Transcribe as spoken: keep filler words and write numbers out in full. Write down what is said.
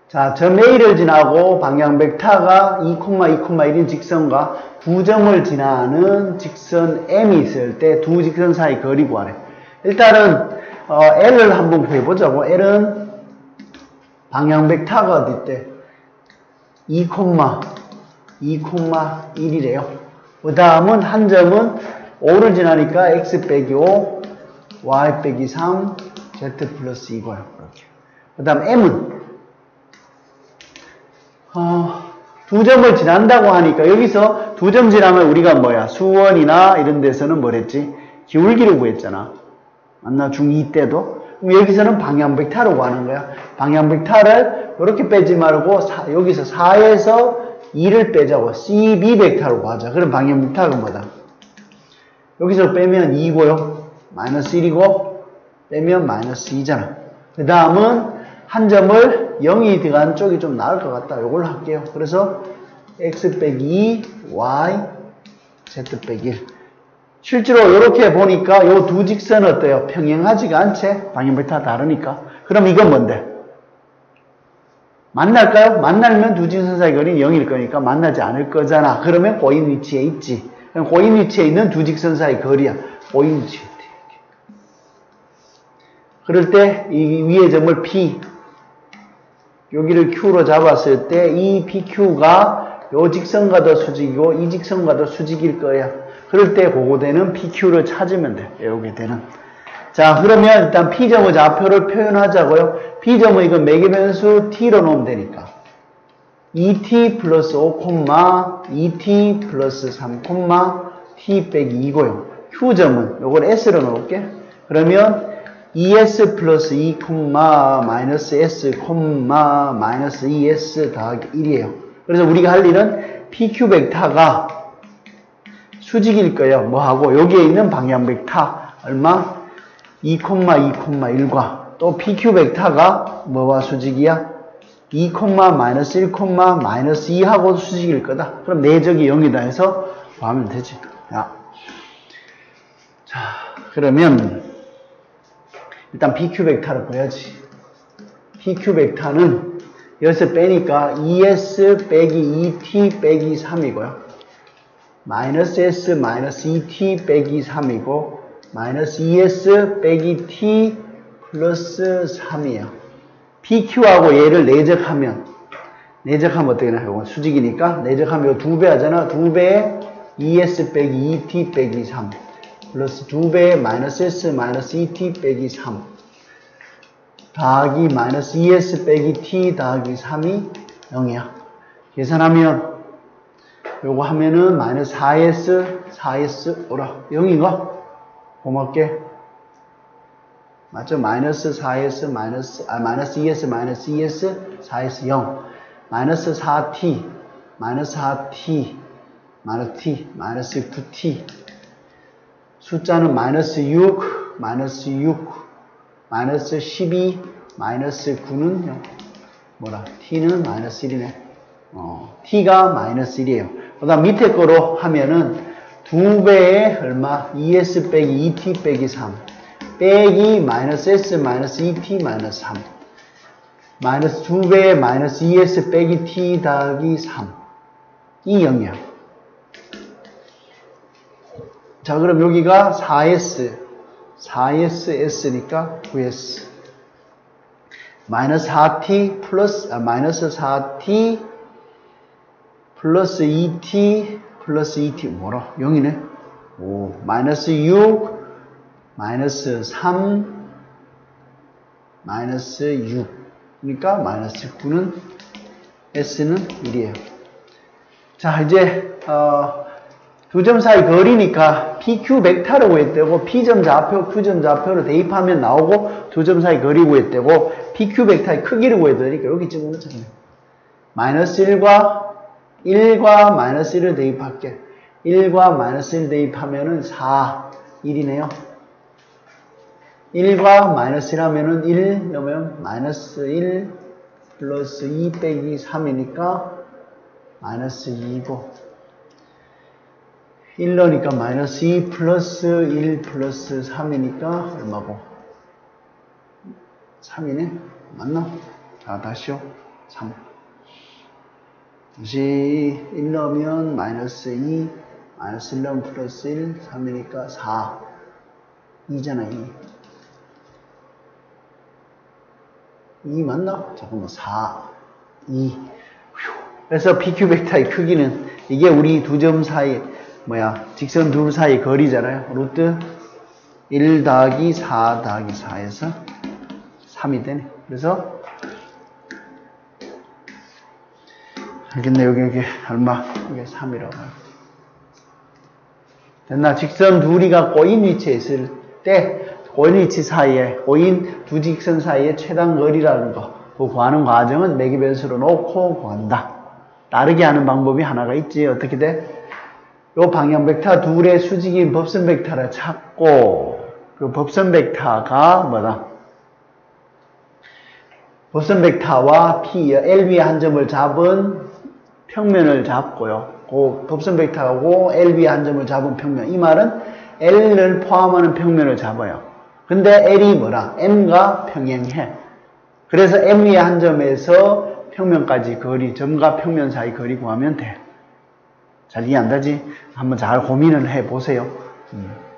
자, 점 A를 지나고 방향 벡터가 이, 이, 일인 직선과 구 점을 지나는 직선 M이 있을 때 두 직선 사이 거리 구하래. 일단은 어, L을 한번 구해보자고. L은 방향 벡터가 어디 있대? 이, 이, 일이래요. 그 다음은 한 점은 오를 지나니까 x 빼기 오, y 빼기 삼, z 플러스 이고요. 이렇게. 그 다음 M은 어, 두 점을 지난다고 하니까 여기서 두 점 지나면 우리가 뭐야? 수원이나 이런 데서는 뭐랬지? 기울기를 구했잖아. 맞나? 중이 때도. 그럼 여기서는 방향 벡터로 구하는 거야. 방향 벡터를 이렇게 빼지 말고 사, 여기서 사에서 이를 빼자고. 씨 비 벡터로 구하자. 그럼 방향 벡터가 뭐다? 여기서 빼면 이고요. 마이너스 일이고 빼면 마이너스 이잖아. 그 다음은 한 점을 영이 들어간 쪽이 좀 나을 것 같다. 이걸로 할게요. 그래서 x 빼기 이, y, z 빼기 일. 실제로 이렇게 보니까 이 두 직선은 어때요? 평행하지가 않지? 방향 벡터가 다르니까. 그럼 이건 뭔데? 만날까요? 만나면 두 직선 사이 거리는 영일 거니까 만나지 않을 거잖아. 그러면 고인 위치에 있지. 그럼 고인 위치에 있는 두 직선 사이 거리야. 고인 위치에 있대. 그럴 때 이 위의 점을 P, 여기를 Q로 잡았을 때 이 피큐가 요 직선과도 수직이고 이 직선과도 수직일 거야. 그럴 때 그거되는 피큐를 찾으면 돼. 요게 되는. 자, 그러면 일단 P점의 좌표를 표현하자고요. P점은 이건 매개변수 T로 놓으면 되니까. 이 티 플러스 오, 이 티 플러스 삼, T 빼기 이고요. Q점은 요걸 S로 놓을게. 그러면 이 에스 플러스 이, 마이너스 S, 마이너스 이 에스 더하기 일이에요. 그래서 우리가 할 일은 피큐 벡터가 수직일 거예요. 뭐하고? 여기에 있는 방향 벡터 얼마? 이, 이, 일과 또 피큐 벡터가 뭐와 수직이야? 이, 마이너스 일, 마이너스 이하고 수직일 거다. 그럼 내적이 영이다 해서 구하면 되지. 야. 자, 그러면 일단 피큐 벡터를 구해야지. 피큐 벡터는 여기서 빼니까 이 에스 빼기 이 티 빼기 삼이고요. 마이너스 S 마이너스 이 티 빼기 삼이고 마이너스 이 에스 빼기 T 플러스 삼이에요. 피큐하고 얘를 내적하면 내적하면 어떻게 되나? 이건 수직이니까 내적하면 두 배 하잖아. 두 배에 이 에스 빼기 이 티 빼기 삼 플러스 두 배에 마이너스 S 마이너스 이 티 빼기 삼 더하기 마이너스 이 에스 빼기 T 더하기 삼이 영이야. 계산하면 요거 하면은 마이너스 사 에스 사 에스 오라 영인가? 고맙게. 맞죠? 마이너스 사 에스 마이너스 아 마이너스 이 에스 마이너스 이 에스 사 에스 영 마이너스 사 티 마이너스 사 티 마이너스 T 마이너스 구 티 숫자는 마이너스 육 마이너스 육 마이너스 십이 마이너스 구는 영. 뭐라? T는 마이너스 일이네. 어, T가 마이너스 일이에요. 그 다음 밑에 거로 하면은 두 배에 얼마? 이 에스 빼기 이 티 빼기 삼 빼기 마이너스 S 마이너스 이 티 마이너스 삼 마이너스 두 배에 마이너스 이 에스 빼기 T 더하기 삼 이 영이야. 자, 그럼 여기가 사 에스 사 에스 S니까 구 에스 마이너스 사 티 플러스 아, 마이너스 사 티 플러스 이 티 플러스 이 티 뭐라? 영이네. 오, 마이너스 육 마이너스 삼 마이너스 육 그러니까 마이너스 구는 S는 일이에요. 자, 이제 어, 두 점 사이 거리니까 피큐 벡터를 구했대고 P점 좌표, Q점 좌표를 대입하면 나오고 두 점 사이 거리 구했대고 피큐 벡터의 크기를 구해야 되니까 여기쯤 넣잖아요. 마이너스 일과 일과 마이너스 일을 대입할게. 일과 마이너스 일 대입하면은 사, 일이네요. 일과 마이너스 일 하면은 일 넣으면 마이너스 일 플러스 이 빼기 삼이니까 마이너스 이고 일 넣으니까 마이너스 이 플러스 일 플러스 삼이니까 얼마고? 삼이네? 맞나? 자, 다시요. 삼. 다시 일 넣으면 마이너스 이, 마이너스 일 넣으면 플러스 일, 삼이니까 사. 이잖아, 이. 이 맞나? 잠깐만, 사, 이. 그래서 피큐 벡터의 크기는 이게 우리 두 점 사이, 뭐야, 직선 둘 사이 거리잖아요. 루트 일 더하기 사 더하기 사에서 삼이 되네. 그래서 알겠네. 여기 여기 얼마? 이게 삼이라고. 됐나? 직선 둘이가 꼬인 위치에 있을 때 꼬인 위치 사이에, 꼬인 두 직선 사이에 최단 거리라는 거, 그 구하는 과정은 매개 변수로 놓고 구한다. 다르게 하는 방법이 하나가 있지. 어떻게 돼? 요 방향 벡터 둘의 수직인 법선 벡터를 찾고, 그 법선 벡터가 뭐다? 법선 벡터와 P, 엘 위에 한 점을 잡은 평면을 잡고요. 그 법선 벡터하고 엘 위에 한 점을 잡은 평면. 이 말은 L을 포함하는 평면을 잡아요. 근데 L이 뭐라? M과 평행해. 그래서 M 위에 한 점에서 평면까지 거리, 점과 평면 사이 거리 구하면 돼. 잘 이해 안 되지? 한번 잘 고민을 해 보세요. 음.